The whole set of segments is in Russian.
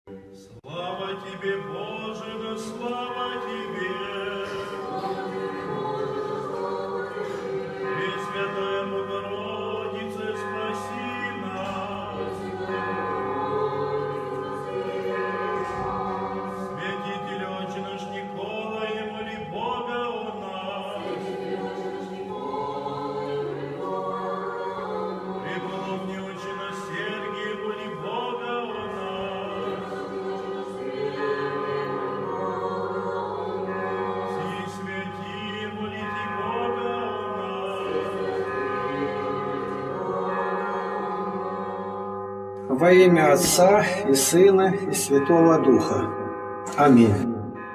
Слава тебе, Боже, да слава тебе! Пресвятая Богородице, спаси нас! Святитель Отче наш Николай, моли Бога о нас! Преподобный Отче наш Сергий, моли Бога о нас! Все святые, молите Бога о нас! Во имя Отца и Сына и Святого Духа. Аминь.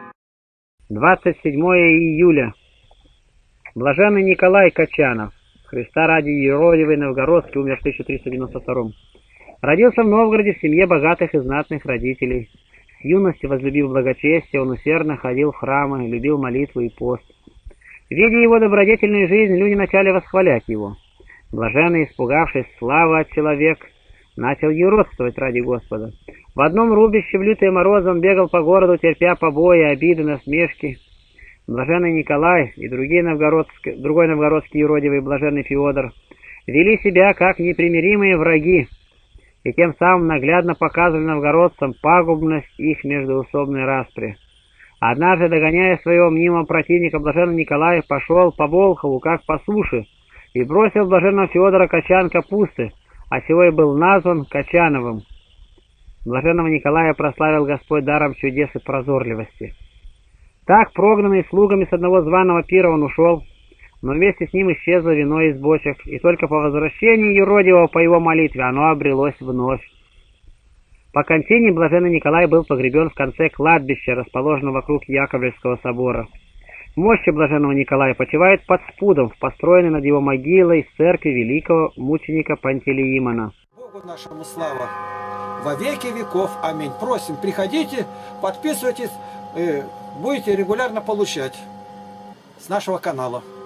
27 июля. Блаженный Николай Качанов, Христа ради Еродивый Новгородский, умер в 1392. Родился в Новгороде в семье богатых и знатных родителей. С юности, возлюбив благочестие, он усердно ходил в храмы, любил молитву и пост. Видя его добродетельную жизнь, люди начали восхвалять его. Блаженный, испугавшись славы от человека, начал юродствовать ради Господа. В одном рубище в лютые морозы он бегал по городу, терпя побои, обиды, насмешки. Блаженный Николай и другой новгородский юродивый блаженный Феодор вели себя как непримиримые враги, и тем самым наглядно показывали новгородцам пагубность их междоусобной распри. Однажды, догоняя своего мнимого противника, блаженный Николай пошел по Волхову, как по суше, и бросил блаженного Феодора качан капусты, а сего и был назван Качановым. Блаженного Николая прославил Господь даром чудес и прозорливости. Так, прогнанный слугами с одного званого пира, он ушел, но вместе с ним исчезло вино из бочек, и только по возвращении юродивого по его молитве оно обрелось вновь. По кончине блаженный Николай был погребен в конце кладбища, расположенного вокруг Яковлевского собора. Мощи блаженного Николая почивает под спудом в построенной над его могилой церкви великого мученика Пантелеимона. Богу нашему слава во веки веков. Аминь. Просим, приходите, подписывайтесь, будете регулярно получать с нашего канала.